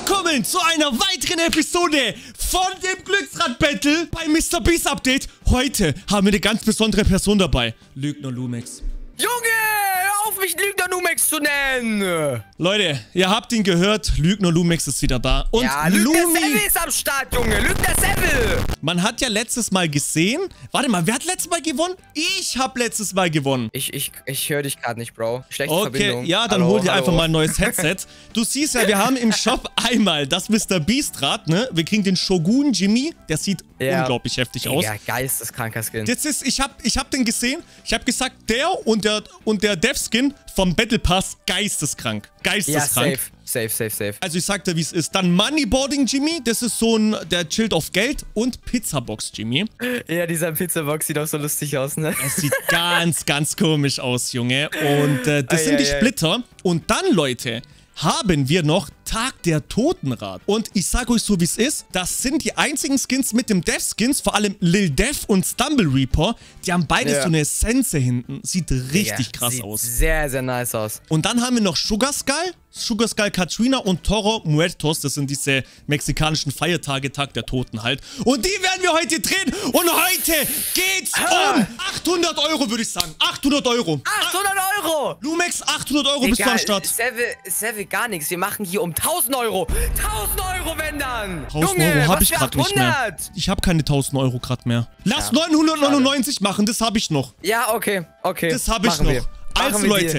Willkommen zu einer weiteren Episode von dem Glücksrad-Battle bei Mr. Beast Update. Heute haben wir eine ganz besondere Person dabei. Lügner Lumex. Junge, hör auf, mich Lügner Lumex zu nennen. Leute, ihr habt ihn gehört. Lügner Lumex ist wieder da. Und ja, Lügner Seville ist am Start, Junge. Lügner Seville. Man hat ja letztes Mal gesehen. Warte mal, wer hat letztes Mal gewonnen? Ich habe letztes Mal gewonnen. Ich höre dich gerade nicht, Bro. Schlechte Verbindung. Okay, ja, dann hol dir einfach mal ein neues Headset. Du siehst ja, wir haben im Shop einmal das Mr. Beast Rad, ne? Wir kriegen den Shogun Jimmy. Der sieht unglaublich heftig aus. Ja, geisteskranker Skin. Das ist, ich hab den gesehen. Ich habe gesagt, der und der Dev-Skin vom Battle Pass geisteskrank. Geisteskrank. Ja, safe. Also ich sag dir, wie es ist. Dann Moneyboarding Jimmy, das ist so der chillt auf Geld. Und Pizzabox Jimmy. Ja, dieser Pizzabox sieht auch so lustig aus, ne? Es sieht ganz komisch aus, Junge. Und das sind die Splitter. Und dann, Leute, haben wir noch Tag der Totenrat. Und ich sage euch so, wie es ist. Das sind die einzigen Skins mit dem Dev-Skins. Vor allem Lil Dev und Stumble Reaper. Die haben beide so eine Sense hinten. Sieht richtig krass aus. Sieht sehr, sehr nice aus. Und dann haben wir noch Sugar Skull Katrina und Toro Muertos. Das sind diese mexikanischen Feiertage, Tag der Toten halt. Und die werden wir heute drehen. Und heute geht's um 800 Euro, würde ich sagen. 800 Euro. 800 Euro! Lumex, 800 Euro bist du am Start. Seville gar nichts. Wir machen hier um 1000 Euro. 1000 Euro, wenn dann. 1000 Euro habe ich gerade nicht mehr. Ich habe keine 1000 Euro gerade mehr. Lass 999 machen, das habe ich noch. Ja, okay. Das habe ich noch. Also Leute,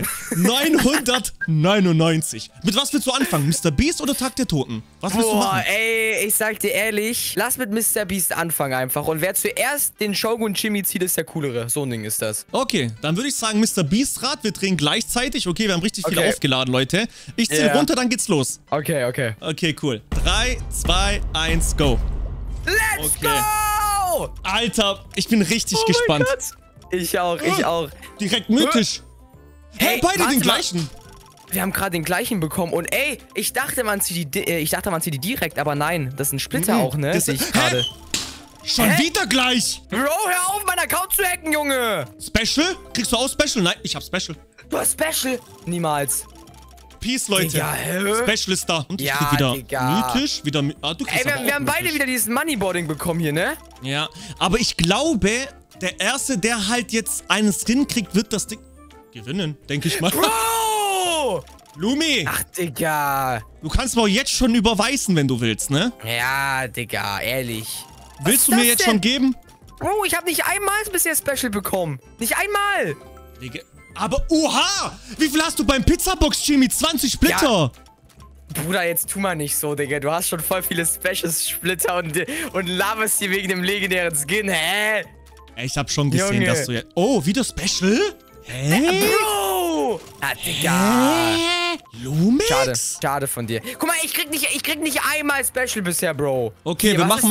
999. Mit was willst du anfangen? Mr. Beast oder Tag der Toten? Was willst du machen? Ey, ich sag dir ehrlich, lass mit Mr. Beast anfangen einfach. Und wer zuerst den Shogun Jimmy zieht, ist der coolere. So ein Ding ist das. Okay, dann würde ich sagen, Mr. Beast Rad, wir drehen gleichzeitig. Okay, wir haben richtig viel aufgeladen, Leute. Ich zähle runter, dann geht's los. Okay. Okay, cool. 3, 2, 1, go. Let's go! Alter, ich bin richtig gespannt. Mein Gott. Ich auch. Direkt mythisch. Hey, beide den gleichen. Wir haben gerade den gleichen bekommen und ey, ich dachte, man zieht die direkt, aber nein, das ist ein Splitter auch, ne? Sehe ich gerade. Schon wieder gleich. Bro, hör auf, meinen Account zu hacken, Junge. Special? Kriegst du auch Special? Nein, ich hab Special. Du hast Special? Niemals. Peace, Leute. Digga, Special ist da. Und ich ja, krieg wieder Digga. mythisch, wieder... Ah, du kriegst wir haben beide wieder dieses Moneyboarding bekommen hier, ne? Ja, aber ich glaube, der Erste, der halt jetzt einen Skin kriegt, wird das Ding gewinnen, denke ich mal. Bro! Lumi! Ach, Digga. Du kannst mir auch jetzt schon überweisen, wenn du willst, ne? Ja, Digga, ehrlich. Willst du mir jetzt schon geben? Bro, ich habe nicht einmal bisher Special bekommen. Nicht einmal. Digga. Aber, oha! Wie viel hast du beim Pizzabox, Jimmy? 20 Splitter! Ja. Bruder, jetzt tu mal nicht so, Digga. Du hast schon voll viele Special-Splitter und laberst hier wegen dem legendären Skin. Hä? Ich hab schon gesehen, dass du jetzt... Oh, wieder Special? Hä? Bro! Ah, Digga. Hä? Lumex? Schade von dir. Guck mal, ich krieg nicht einmal Special bisher, Bro. Okay, hier, wir machen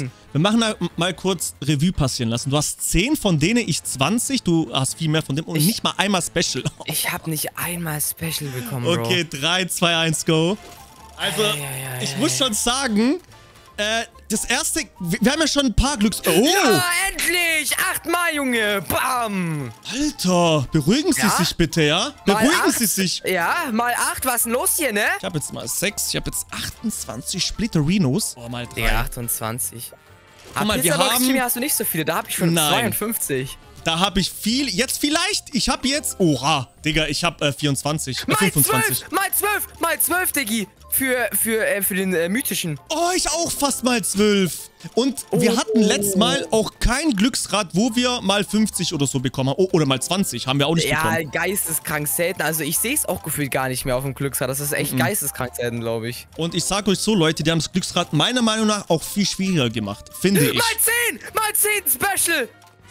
mal kurz Revue passieren lassen. Du hast 10 von denen, ich 20. Du hast viel mehr von dem und nicht mal einmal Special. Ich hab nicht einmal Special bekommen, Bro. Okay, 3, 2, 1, go. Also, ich muss schon sagen, das erste, wir haben ja schon ein paar Oh! Ja, endlich! 8-mal, Junge! Bam! Alter, beruhigen Sie sich bitte, ja? Beruhigen Sie sich. Ja, mal 8, was ist denn los hier, ne? Ich habe jetzt mal 6, ich habe jetzt 28 Splitter-Renos. Oh, mal 3. Ja, 28. Guck mal, wir haben... Chemie hast du nicht so viele, da habe ich schon 52. Da habe ich viel. Jetzt vielleicht. Ich habe jetzt... Oha, Digga, ich habe 24. Mal 25. 12, mal 12, Diggi. Für den mythischen. Oh, ich auch fast mal 12. Und wir hatten letztes Mal auch kein Glücksrad, wo wir mal 50 oder so bekommen haben. Oh, oder mal 20 haben wir auch nicht bekommen. Ja, geisteskrank selten. Also ich sehe es auch gefühlt gar nicht mehr auf dem Glücksrad. Das ist echt geisteskrank selten, glaube ich. Und ich sage euch so, Leute, die haben das Glücksrad meiner Meinung nach auch viel schwieriger gemacht. Finde ich. Mal 10 Special.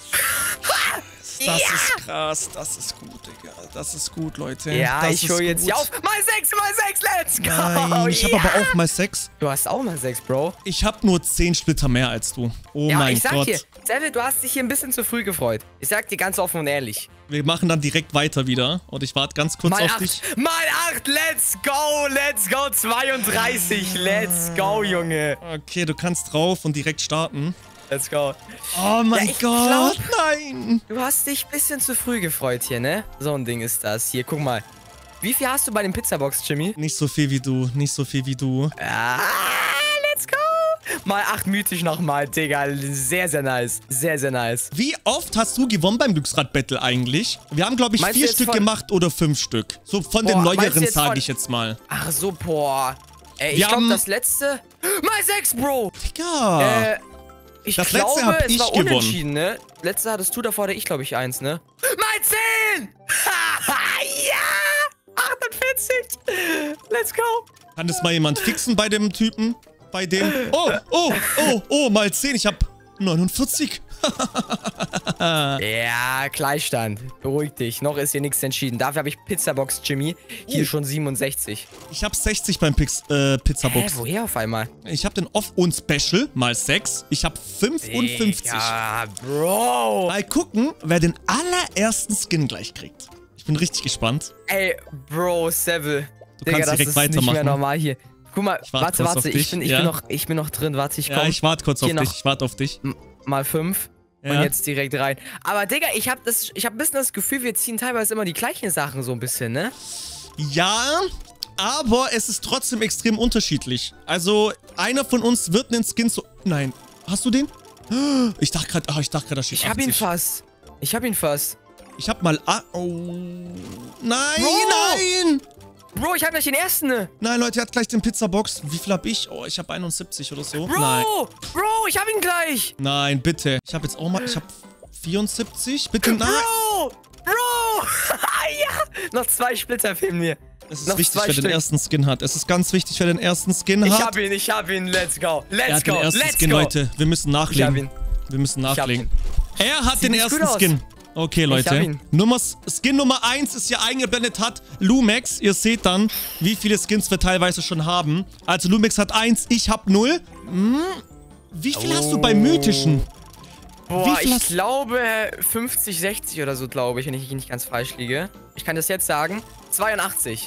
Das ist krass, das ist gut, Digga. Das ist gut, Leute. Ja, das ich hole jetzt hier auf. Mal 6, let's go. Nein, ich habe aber auch mal 6. Du hast auch mal 6, Bro. Ich habe nur 10 Splitter mehr als du. Oh mein Gott. Ja, ich sag dir, Seville, du hast dich hier ein bisschen zu früh gefreut. Ich sag dir ganz offen und ehrlich. Wir machen dann direkt weiter wieder. Und ich warte ganz kurz auf dich. Mal 8, let's go, 32, let's go, Junge. Okay, du kannst drauf und direkt starten. Let's go. Oh mein Gott, nein. Du hast dich ein bisschen zu früh gefreut hier, ne? So ein Ding ist das. Hier, guck mal. Wie viel hast du bei den Pizzabox, Jimmy? Nicht so viel wie du. Nicht so viel wie du. Ah, let's go. Mal 8 mythisch nochmal, Digga. Sehr, sehr nice. Sehr, sehr nice. Wie oft hast du gewonnen beim Glücksrad-Battle eigentlich? Wir haben, glaube ich, 4 Stück gemacht oder 5 Stück. So von den neueren, sage ich jetzt mal. Ach so, boah. Ey, ich glaube, das letzte... Mal 6, Bro. Digga. Ich das glaube, letzte hab es ich war gewonnen. Unentschieden, ne? Letzte hattest du, davor hatte ich, glaube ich, 1, ne? Mal 10! Ja! 48! Let's go! Kann das mal jemand fixen bei dem Typen? Bei dem... Oh, mal 10. Ich hab 49. Ja, Gleichstand. Beruhig dich. Noch ist hier nichts entschieden. Dafür habe ich Pizzabox, Jimmy. Hier schon 67. Ich habe 60 beim Pizzabox. Woher auf einmal? Ich habe den Off und Special mal 6. Ich habe 55. Ja, Bro. Mal gucken, wer den allerersten Skin gleich kriegt. Ich bin richtig gespannt. Ey, Bro, Seville. Du kannst direkt weitermachen. Nicht mehr normal hier. Guck mal, warte, ich bin noch drin. Warte, ich komme. Ja, ich warte kurz auf dich. Ich warte auf dich. Mal 5. Ja. Und jetzt direkt rein. Aber, Digga, ich hab ein bisschen das Gefühl, wir ziehen teilweise immer die gleichen Sachen so ein bisschen, ne? Ja, aber es ist trotzdem extrem unterschiedlich. Also, einer von uns wird einen Skin so... Nein. Hast du den? Ich dachte gerade, da steht 80. Ich hab ihn fast. Ich hab mal... Oh. Nein, Bro! nein! Bro, ich hab gleich den ersten, ne? Nein, Leute, er hat gleich den Pizzabox. Wie viel hab ich? Oh, ich hab 71 oder so. Bro! Nein. Bro, ich hab ihn gleich! Nein, bitte. Ich hab jetzt auch mal... Ich hab 74. Bitte, nein! Bro! Ja! Noch 2 Splitter fehlen mir. Es ist wichtig, wer den ersten Skin hat. Es ist ganz wichtig, wer den ersten Skin hat. Ich hab ihn. Let's go. Er hat den ersten Skin, Leute. Wir müssen nachlegen. Wir müssen nachlegen. Er hat den ersten Skin. Okay, Leute. Skin Nummer 1 ist hier eingeblendet, hat Lumex. Ihr seht dann, wie viele Skins wir teilweise schon haben. Also Lumex hat 1, ich hab 0. Wie viel hast du beim Mythischen? Boah, ich glaube 50, 60 oder so, glaube ich, wenn ich nicht ganz falsch liege. Ich kann das jetzt sagen. 82.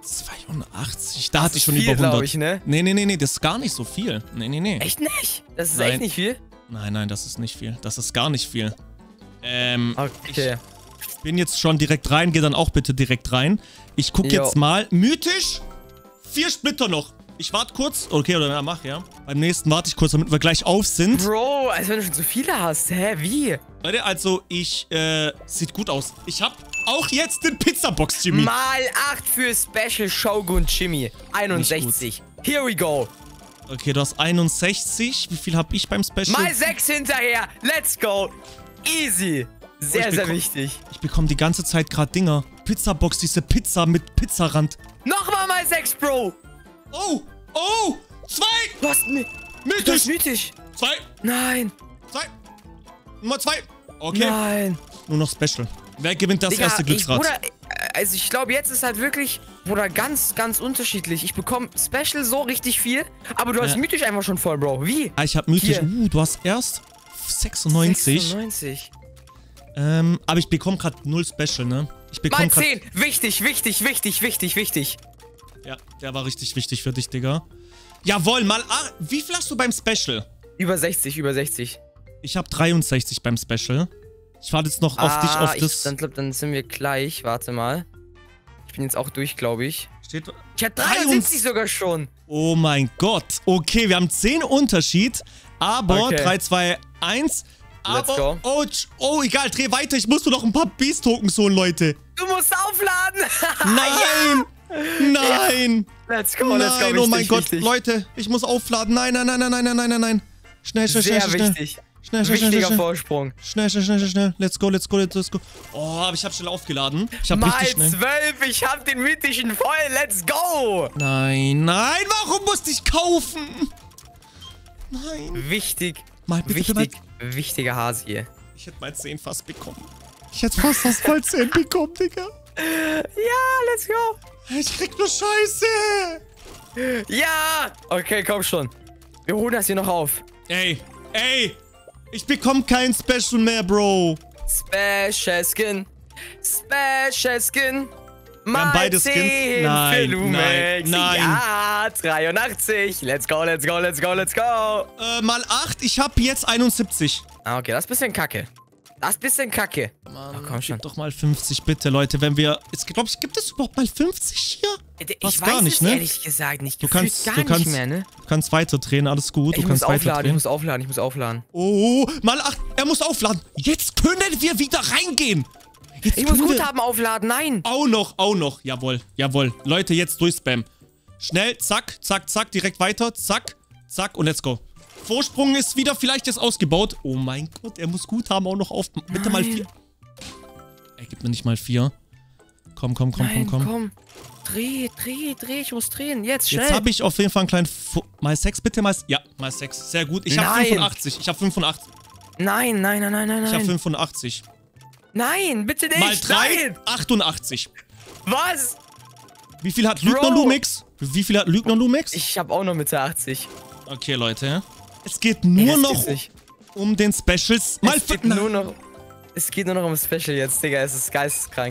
82? Da hatte ich schon über 100. Ich, ne? Nee, das ist gar nicht so viel. Nee. Echt nicht? Das ist echt nicht viel? Nein, das ist nicht viel. Das ist gar nicht viel. Okay. Ich bin jetzt schon direkt rein. Geh dann auch bitte direkt rein. Ich guck jetzt mal. Mythisch. 4 Splitter noch. Ich warte kurz. Okay, oder mach, ja. Beim nächsten warte ich kurz, damit wir gleich auf sind. Bro, als wenn du schon so viele hast. Hä, wie? Leute, also sieht gut aus. Ich hab auch jetzt den Pizzabox, Jimmy. Mal 8 für Special Shogun Jimmy. 61. Here we go. Okay, du hast 61. Wie viel hab ich beim Special? Mal 6 hinterher. Let's go. Easy. Sehr wichtig. Ich bekomme die ganze Zeit gerade Dinger. Pizzabox, diese Pizza mit Pizzarand. Nochmal mal 6, Bro. Oh, 2. Du hast mythisch. 2. Nein. 2. Nummer 2. Okay. Nein. Nur noch Special. Wer gewinnt das erste Glücksrad? Also ich glaube, jetzt ist halt wirklich, Bruder, ganz unterschiedlich. Ich bekomme Special so richtig viel, aber du hast mythisch einfach schon voll, Bro. Wie? Ich habe mythisch. Du hast erst 96. Aber ich bekomme gerade 0 Special, ne? Ich bekomme mal 10. Wichtig. Ja, der war richtig wichtig für dich, Digga. Jawohl, mal 8. Wie viel hast du beim Special? Über 60. Ich habe 63 beim Special. Ich warte jetzt noch auf dich, auf das... Dann sind wir gleich. Warte mal. Ich bin jetzt auch durch, glaube ich. Ich habe 73 sogar schon. Oh mein Gott. Okay, wir haben 10 Unterschied. Aber 3, 2, 1... Let's go. Oh, egal, dreh weiter. Ich muss nur noch ein paar Beast-Tokens holen, Leute. Du musst aufladen. Nein. Nein. Let's go. Oh mein Gott, Leute, ich muss aufladen. Nein. Schnell. Sehr wichtig. Schnell. Wichtiger Vorsprung. Schnell. Let's go. Oh, aber ich habe schnell aufgeladen. Ich habe richtig schnell. Mal 12. Ich habe den mythischen voll. Let's go. Nein. Warum musste ich kaufen? Nein. Wichtig. Mal bitte. Wichtiger Hase hier. Ich hätte mal 10 fast bekommen. Ich hätte fast das voll 10 bekommen, Digga. Ja, let's go. Ich krieg nur Scheiße. Ja. Okay, komm schon. Wir holen das hier noch auf. Ey. Ich bekomme kein Special mehr, Bro. Special Skin. Wir haben beide Skins. Nein. Ja, 83. Let's go. Mal 8. Ich habe jetzt 71. Okay, das ist ein bisschen kacke. Das ist ein bisschen kacke. Mann, komm schon. Doch mal 50, bitte, Leute. Wenn wir... Jetzt, glaube ich, gibt es überhaupt mal 50 hier? Ich weiß gar nicht, ne? Ehrlich gesagt nicht. Du kannst nicht mehr, ne? Du kannst weiter drehen, alles gut. Ich muss aufladen. Oh, mal 8. Er muss aufladen. Jetzt können wir wieder reingehen. Ich muss Guthaben aufladen, nein. Auch noch. Jawohl. Leute, jetzt durchspammen. Schnell, zack, zack, zack, direkt weiter. Zack, zack und let's go. Vorsprung ist wieder vielleicht jetzt ausgebaut. Oh mein Gott, er muss Guthaben auch noch auf. Bitte mal 4. Er gibt mir nicht mal 4. Komm. Dreh. Ich muss drehen. Jetzt, schnell. Jetzt habe ich auf jeden Fall einen kleinen... mal 6, bitte mal... Ja, mal 6. Sehr gut. Ich habe 85. Nein. Ich habe 85. Nein, bitte nicht. Mal 3, 88. Was? Wie viel hat Lügner Lumix? Ich habe auch noch Mitte 80. Okay, Leute. Es geht nur noch um den Specials. Es geht nur noch um Special jetzt, Digga. Es ist geisteskrank.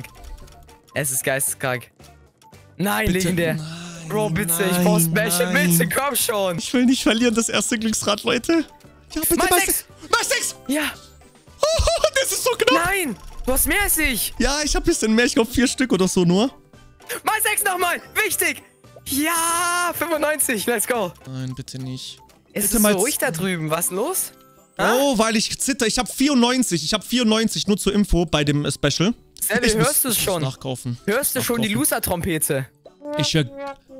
Nein, bitte. Legendär. Nein, Bro, bitte, ich brauch Special. Bitte, komm schon. Ich will nicht verlieren, das erste Glücksrad, Leute. Ja, bitte, mal 6. Mal 6. Ja. Oh, das ist so knapp. Nein, du hast mehr als ich. Ja, ich habe ein bisschen mehr. Ich glaube 4 Stück oder so nur. Mal 6 nochmal. Wichtig. Ja, 95. Let's go. Nein, bitte nicht. Es ist so ruhig da drüben. Was ist los? Oh, weil ich zitter. Ich habe 94. Nur zur Info bei dem Special. Selby, hörst du es schon? Nachkaufen. Hörst du schon die Loser-Trompete? Ich höre...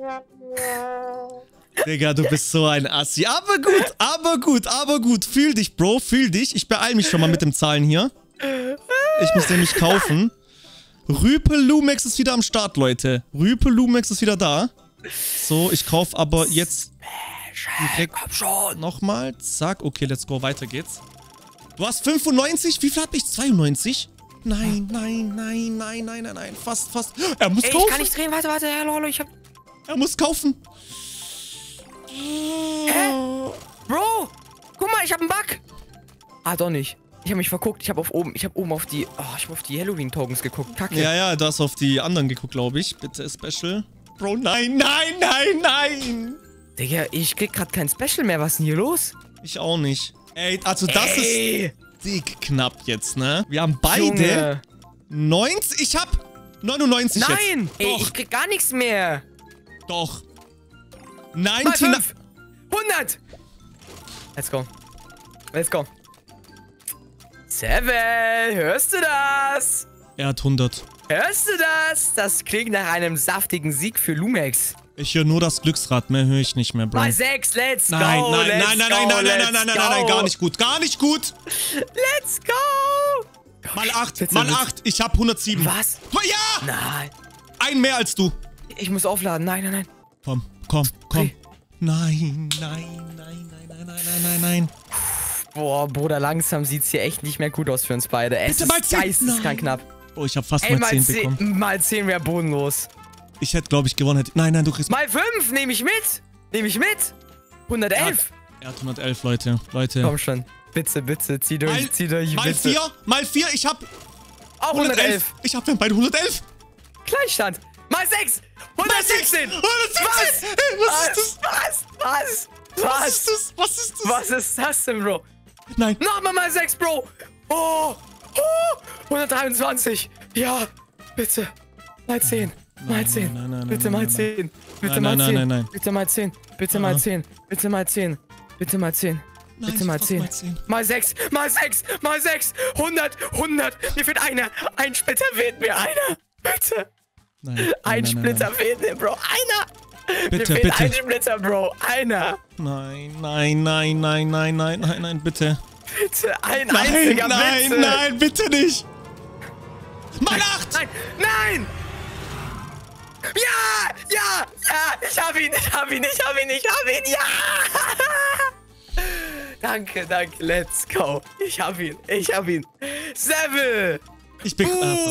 Digga, du bist so ein Assi. Aber gut. Fühl dich, Bro, fühl dich. Ich beeil mich schon mal mit dem Zahlen hier. Ich muss nämlich kaufen. Rüpel Lumex ist wieder am Start, Leute. Rüpel Lumex ist wieder da. So, ich kaufe aber jetzt direkt nochmal. Zack, okay, let's go, weiter geht's. Du hast 95? Wie viel hab ich? 92? Nein. Fast. Er muss kaufen. Ich kann nicht drehen, warte, ja, lolo, ich hab... Er muss kaufen. Hä? Bro, guck mal, ich hab einen Bug. Ah, doch nicht. Ich habe mich verguckt. Ich habe oben auf die Halloween-Tokens geguckt. Kacke. Ja, du hast auf die anderen geguckt, glaube ich. Bitte Special. Bro, nein. Digga, ich krieg gerade kein Special mehr. Was ist denn hier los? Ich auch nicht. Ey, also das ist dick knapp jetzt, ne? Wir haben beide 90. Ich hab 99 jetzt. Nein! Ey, ich krieg gar nichts mehr. Doch. 100! Let's go. Seven, hörst du das? Er hat 100. Hörst du das? Das klingt nach einem saftigen Sieg für Lumex. Ich höre nur das Glücksrad, mehr höre ich nicht mehr, Bro. Mal 6, let's go. Nein, gar nicht gut. Let's go. Mal 8, ich hab 107. Was? Ja! Nein. Ein mehr als du. Ich muss aufladen, nein. Komm. Okay. Nein. Boah, Bruder, langsam sieht's hier echt nicht mehr gut aus für uns beide. Es ist geisteskrank knapp. Oh, ich hab fast mal 10 bekommen. Mal 10 wäre bodenlos. Ich hätte, glaube ich, gewonnen. Nein, du kriegst... Mal 5, nehme ich mit. 111. Er hat 111, Leute. Komm schon. Bitte, zieh durch, Mal 4, ich hab... Auch 111. Ich hab dann beide 111. Gleichstand. Mal 6. 116. 116. Was ist das? Was ist das denn, Bro? Nein. Nochmal mal 6, Bro. Oh. 123. Ja, bitte. Mal 10. Bitte mal 10. Bitte mal 10. Bitte mal 10. Bitte mal 10. Bitte mal 10. Bitte mal 10. Bitte mal 10. Mal 6. 100. Mir fehlt einer. Ein Splitter fehlt mir. Einer. Bitte. Ein Splitter fehlt mir, Bro. Einer. Mir fehlt ein Splitter, Bro. Einer. Nein, bitte. Bitte, ein einziger, bitte. Nein, bitte nicht. Mal 8. Nein. Ja, ich hab ihn, ja. Danke, let's go. Ich hab ihn. Seven. Ich bin...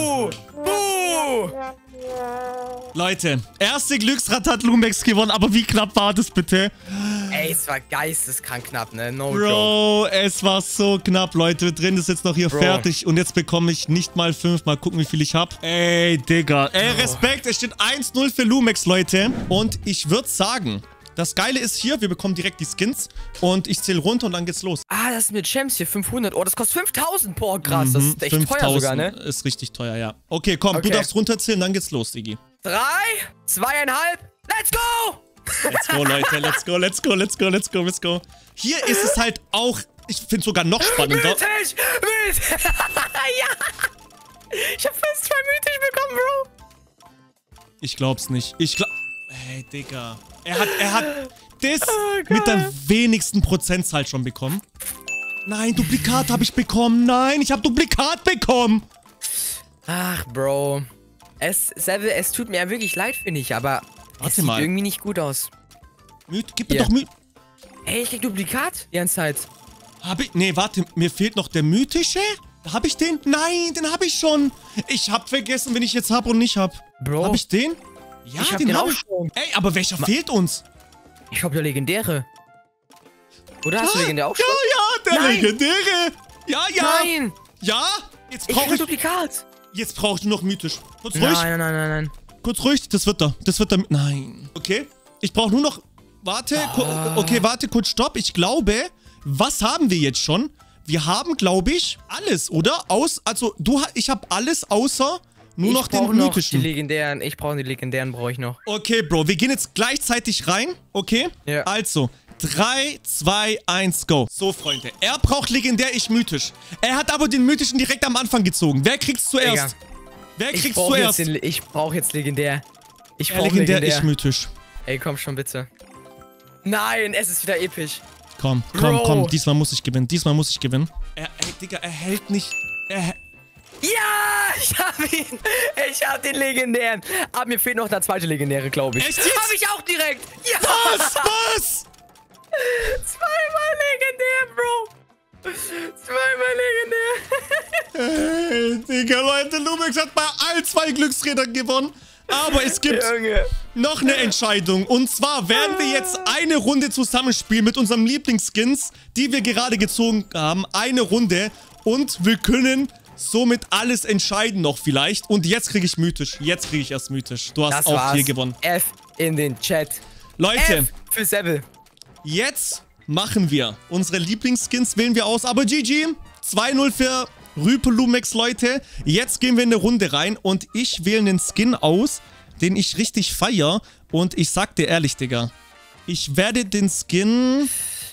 Leute, erste Glücksrad hat Lumex gewonnen, aber wie knapp war das bitte? Ey, es war geisteskrank knapp, ne? No Bro, es war so knapp, Leute. Drin ist jetzt noch hier fertig und jetzt bekomme ich nicht mal 5. Mal gucken, wie viel ich habe. Ey, Digga. Ey, Respekt. Es steht 1-0 für Lumex, Leute. Und ich würde sagen, Das Geile ist hier, wir bekommen direkt die Skins und ich zähle runter und dann geht's los. Ah, das sind mit Gems hier, 500. Oh, das kostet 5000. Boah, krass, das ist echt teuer sogar, ne? Ist richtig teuer, ja. Okay, komm, du darfst runterzählen, dann geht's los, Digi. 3, 2,5, let's go! Let's go, Leute, let's go, let's go, let's go, let's go, let's go. Hier ist es halt auch, ich finde sogar noch spannender. Mythisch! Ja! Ich hab fast 2 mythisch bekommen, Bro. Ich glaub's nicht. Hey, Digga. Er hat das mit der wenigsten Prozentzahl schon bekommen. Nein, Duplikat habe ich bekommen. Nein, ich habe Duplikat bekommen. Ach, Bro. Es tut mir ja wirklich leid, finde ich, aber es sieht irgendwie nicht gut aus. Gib mir doch Myth. Ey, ich krieg Duplikat die ganze Zeit. Nee, warte, mir fehlt noch der mythische. Hab ich den? Nein, den habe ich schon. Ich hab vergessen, wenn ich jetzt hab und nicht hab. Bro. Hab ich den? Ja, den hab ich schon. Ey, aber welcher fehlt uns? Ich hab der legendäre. Oder hast du legendär auch schon? Ja, der legendäre. Ja. Nein. Ja? Jetzt brauche ich Duplikat. Jetzt brauchst du noch mythisch. Kurz ruhig. Nein. Kurz ruhig, das wird da. Nein. Okay. Ich brauche nur noch... Warte. Okay, warte, kurz stopp. Ich glaube, was haben wir jetzt schon? Wir haben, glaube ich, alles, oder? Ich habe alles außer nur noch den mythischen. Ich brauche die legendären, brauche ich noch. Okay, Bro, wir gehen jetzt gleichzeitig rein, okay? Ja. Also, 3, 2, 1, go. So, Freunde, er braucht legendär, ich mythisch. Er hat aber den mythischen direkt am Anfang gezogen. Wer kriegt's zuerst? Wer kriegt's zuerst? Ich brauche jetzt legendär. Ich brauche legendär, ich mythisch. Ey, komm schon, bitte. Nein, es ist wieder episch. Komm, diesmal muss ich gewinnen. Ey, Digga, er hält nicht... Ja, ich hab ihn. Ich hab den legendären. Aber mir fehlt noch der zweite legendäre, glaube ich. Echt jetzt? Hab ich auch direkt. Ja. Was? Zweimal legendär, Bro. Zweimal legendär. Hey, Digga, Leute, Lumex hat bei allen 2 Glücksrädern gewonnen. Aber es gibt noch eine Entscheidung. Und zwar werden wir jetzt eine Runde zusammenspielen mit unserem Lieblingsskins, die wir gerade gezogen haben. Eine Runde. Und wir können somit alles entscheiden noch vielleicht. Und jetzt kriege ich mythisch. Jetzt kriege ich erst mythisch. Du hast auch hier gewonnen. F in den Chat. Leute. F für Sebel. Jetzt machen wir unsere Lieblingsskins, wählen wir aus. Aber GG, 2-0 für Rüpelumex, Leute. Jetzt gehen wir in eine Runde rein und ich wähle einen Skin aus, den ich richtig feiere. Und ich sag dir ehrlich, Digga, ich werde den Skin...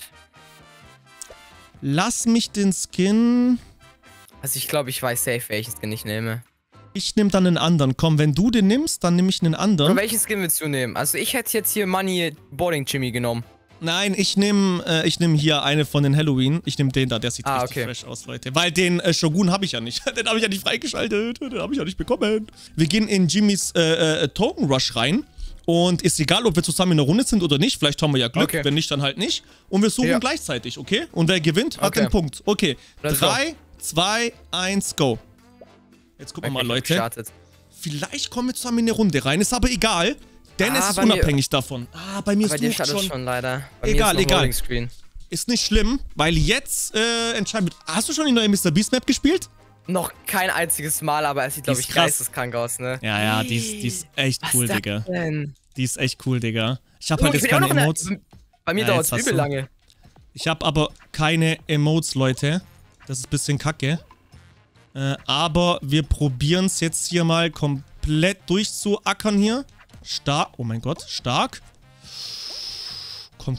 Lass mich den Skin... Also ich glaube, ich weiß safe, welchen Skin ich nehme. Ich nehme dann einen anderen. Komm, wenn du den nimmst, dann nehme ich einen anderen. Und welchen Skin willst du nehmen? Also ich hätte jetzt hier Money Boarding Jimmy genommen. Nein, ich nehm hier eine von den Halloween. Ich nehme den da, der sieht richtig fresh aus, Leute. Weil den Shogun habe ich ja nicht. Den habe ich ja nicht freigeschaltet. Den habe ich ja nicht bekommen. Wir gehen in Jimmys Token Rush rein. Und ist egal, ob wir zusammen in der Runde sind oder nicht. Vielleicht haben wir ja Glück, wenn nicht, dann halt nicht. Und wir suchen gleichzeitig, okay? Und wer gewinnt, hat den Punkt. Okay, 3, 2, 1, go. Jetzt gucken wir mal, Leute. Vielleicht kommen wir zusammen in eine Runde rein. Ist aber egal. Denn es ist unabhängig davon. Bei mir ist es schon leider. Egal. Ist nicht schlimm, weil jetzt entscheiden wir. Hast du schon die neue Mr. Beast Map gespielt? Noch kein einziges Mal, aber es sieht, glaube ich, geisteskrank aus, ne? Ja, die ist echt cool, Digga. Die ist echt cool, Digga. Ich habe halt jetzt keine Emotes. Bei mir dauert es übel lange. Ich habe aber keine Emotes, Leute. Das ist ein bisschen kacke. Aber wir probieren es jetzt hier mal komplett durchzuackern hier. Stark. Oh mein Gott, stark. Komm.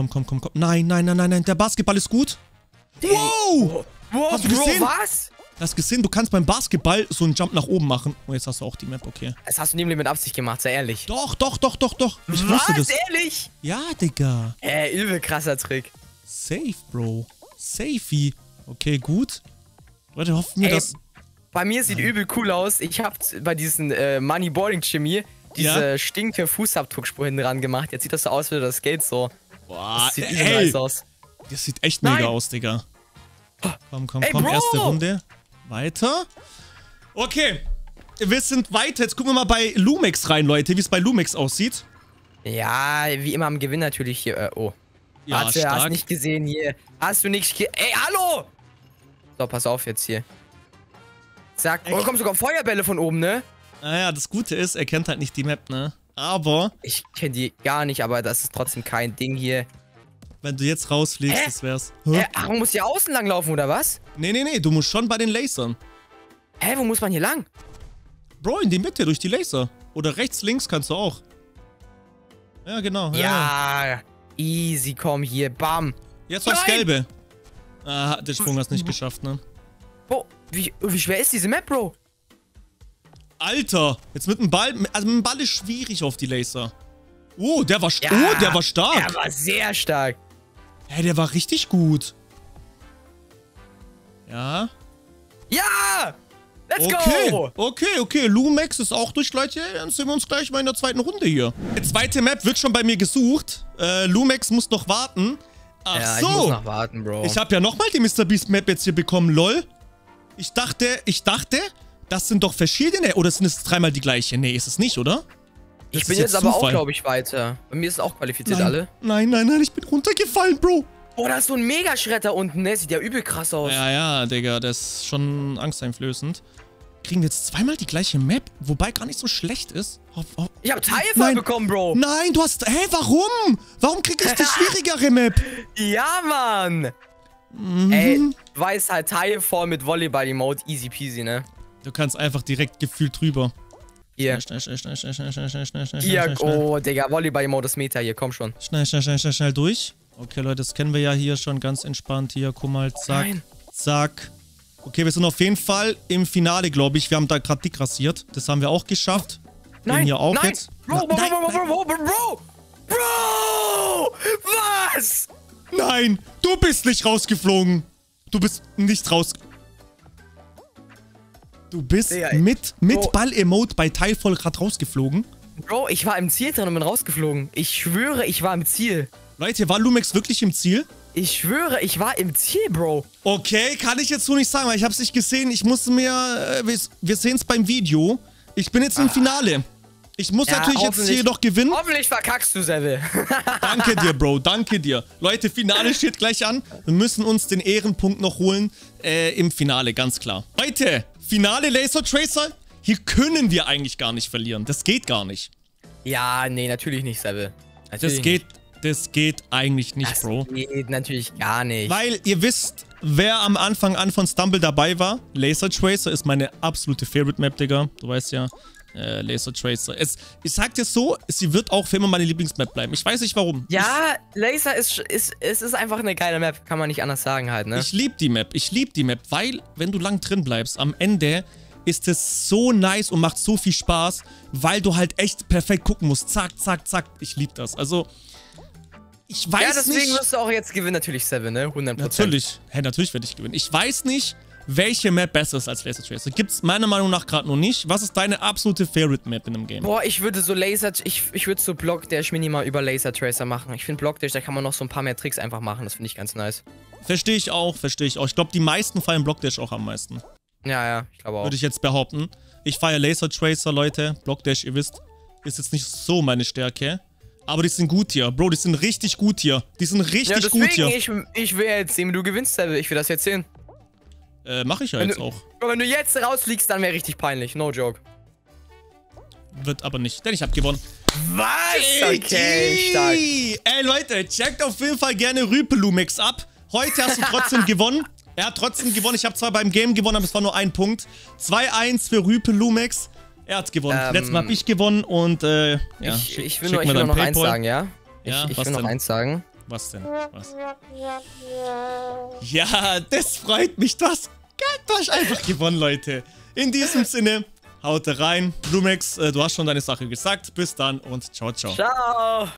Nein. Der Basketball ist gut. Wow! Hast du gesehen? Bro, was? Du hast gesehen, du kannst beim Basketball so einen Jump nach oben machen. Oh, jetzt hast du auch die Map, okay. Das hast du nie mit Absicht gemacht, sei ehrlich. Doch. Ich wusste das. Ehrlich? Ja, Digga. Übel krasser Trick. Safe, Bro. Safey. Okay, gut. Leute, hoffen wir, dass... Bei mir sieht übel cool aus. Ich hab bei diesen Money Boarding Chemie diese stinke Fußabdruckspur hinten dran gemacht. Jetzt sieht das so aus wie das Skate so. Boah, das sieht übel nice aus. Das sieht echt mega aus, Digga. Komm. Erste Runde. Weiter. Okay. Wir sind weiter. Jetzt gucken wir mal bei Lumex rein, Leute, wie es bei Lumex aussieht. Ja, wie immer am Gewinn natürlich hier. Ja, hast nicht gesehen hier. Hast du nicht... Ey, hallo! So, pass auf jetzt hier. Da kommen sogar Feuerbälle von oben, ne? Naja, das Gute ist, er kennt halt nicht die Map, ne? Aber... Ich kenne die gar nicht, aber das ist trotzdem kein Ding hier. Wenn du jetzt rausfliegst, das wär's. Ach, man muss hier außen lang laufen, oder was? Nee, du musst schon bei den Lasern. Hä, wo muss man hier lang? Bro, in die Mitte, durch die Laser. Oder rechts, links kannst du auch. Ja, genau. Ja, easy, komm hier, bam. Jetzt aufs Gelbe. Ah, der Sprung hast nicht geschafft, ne? Bro, wie schwer ist diese Map, Bro? Alter, jetzt mit dem Ball. Also mit dem Ball ist schwierig auf die Laser. Oh, der war stark. Ja, Oh, der war stark. Der war sehr stark. Hä, der war richtig gut. Ja. Ja! Let's go! Okay. Lumex ist auch durch, Leute. Dann sehen wir uns gleich mal in der zweiten Runde hier. Die zweite Map wird schon bei mir gesucht. Lumex muss noch warten. Ach ja, so. Ich muss noch warten, Bro. Ich habe ja nochmal die Mr. Beast Map jetzt hier bekommen, lol. Ich dachte, das sind doch verschiedene. Oder sind es dreimal die gleiche? Nee, ist es nicht, oder? Ich bin jetzt aber auch, glaube ich, weiter. Bei mir ist es auch qualifiziert, alle. Nein, ich bin runtergefallen, Bro. Oh, da ist so ein Megaschredder unten, ne? Sieht ja übel krass aus. Ja, Digga, das ist schon angsteinflößend. Kriegen wir jetzt zweimal die gleiche Map, wobei gar nicht so schlecht ist. Ich habe Teil voll bekommen, Bro. Nein, du hast... Hä, warum? Warum krieg ich die schwierigere Map? Ja, Mann. Ey, du weißt halt, Teil voll mit Volleyball-Emote, easy peasy, ne? Du kannst einfach direkt gefühlt drüber. Hier. Hier, oh, Digga, Volleyball-Emote ist Meta hier, komm schon. Schnell durch. Okay, Leute, das kennen wir ja hier schon ganz entspannt. Hier, guck mal, zack, zack. Okay, wir sind auf jeden Fall im Finale, glaube ich. Wir haben da gerade dick rasiert. Das haben wir auch geschafft. Den hier auch jetzt. Bro! Was? Nein, du bist nicht rausgeflogen. Du bist nicht raus... Du bist Digga, mit Ball-Emote bei Teilvoll gerade rausgeflogen. Bro, ich war im Ziel drin und bin rausgeflogen. Ich schwöre, ich war im Ziel. Leute, war Lumex wirklich im Ziel? Ich schwöre, ich war im Ziel, Bro. Okay, kann ich jetzt so nicht sagen, weil ich hab's nicht gesehen. Ich musste mir... wir sehen es beim Video. Ich bin jetzt im Finale. Ich muss natürlich jetzt hier noch gewinnen. Hoffentlich verkackst du, Seville. Danke dir, Bro. Danke dir. Leute, Finale steht gleich an. Wir müssen uns den Ehrenpunkt noch holen. Im Finale, ganz klar. Leute, Finale Laser Tracer. Hier können wir eigentlich gar nicht verlieren. Das geht gar nicht. Ja, nee, natürlich nicht, Seville. Das geht eigentlich nicht, Bro. Das geht natürlich gar nicht. Weil ihr wisst, wer am Anfang an von Stumble dabei war. Laser Tracer ist meine absolute Favorite Map, Digga. Du weißt ja, Laser Tracer. Ich sag dir so, sie wird auch für immer meine Lieblingsmap bleiben. Ich weiß nicht warum. Ja, Laser ist einfach eine geile Map. Kann man nicht anders sagen halt, ne? Ich lieb die Map. Weil, wenn du lang drin bleibst, am Ende ist es so nice und macht so viel Spaß, weil du halt echt perfekt gucken musst. Zack, zack, zack. Ich lieb das. Also... Ich weiß nicht... Ja, deswegen wirst du auch jetzt gewinnen, natürlich, Seven, ne? 100%. Natürlich. Hey, natürlich werde ich gewinnen. Ich weiß nicht, welche Map besser ist als Laser Tracer. Gibt's meiner Meinung nach gerade noch nicht. Was ist deine absolute Favorite Map in dem Game? Boah, ich würde so ich würde so Block Dash minimal über Laser Tracer machen. Ich finde Block Dash, da kann man noch so ein paar mehr Tricks einfach machen. Das finde ich ganz nice. Verstehe ich auch. Ich glaube, die meisten feiern Block Dash auch am meisten. Ja, ich glaube auch. Würde ich jetzt behaupten. Ich feiere Laser Tracer, Leute. Block Dash, ihr wisst, ist jetzt nicht so meine Stärke. Aber die sind gut hier. Bro, die sind richtig gut hier. Die sind richtig gut hier. Ich will jetzt sehen, wie du gewinnst, Seville. Ich will das jetzt sehen. Mach ich ja jetzt auch. Wenn du jetzt rausfliegst, dann wäre richtig peinlich. No joke. Wird aber nicht, denn ich habe gewonnen. Was? Okay, stark. Ey, Leute, checkt auf jeden Fall gerne Rüpelumex ab. Heute hast du trotzdem gewonnen. Er hat trotzdem gewonnen. Ich habe zwar beim Game gewonnen, aber es war nur ein Punkt. 2-1 für Rüpelumex. Er hat gewonnen. Letztes Mal habe ich gewonnen und, ja. Ich will nur noch eins sagen, ja? Ich will noch eins sagen. Was denn? Was? Ja, das freut mich. Du hast einfach gewonnen, Leute. In diesem Sinne, haut rein. Lumex, du hast schon deine Sache gesagt. Bis dann und ciao, ciao. Ciao.